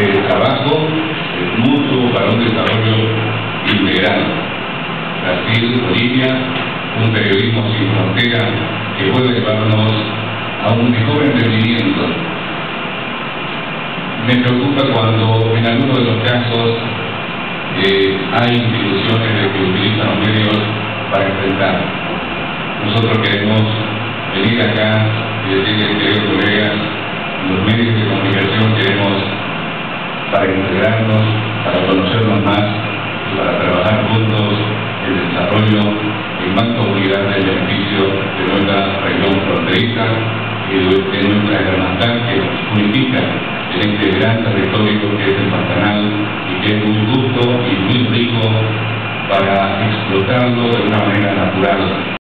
trabajo mutuo para un desarrollo integral. Brasil, Bolivia, un periodismo sin fronteras que puede llevarnos a un mejor entendimiento. Me preocupa cuando en algunos de los casos hay instituciones que utilizan los medios para enfrentar. Nosotros queremos venir acá y decirles, queridos colegas, los medios de comunicación queremos para integrarnos, para conocernos más y para trabajar juntos el desarrollo en mancomunidad del beneficio de nuestra región fronteriza y de nuestra hermandad que nos unifica en este gran territorio que es el Pantanal y que es muy justo y muy rico para explotarlo de una manera natural.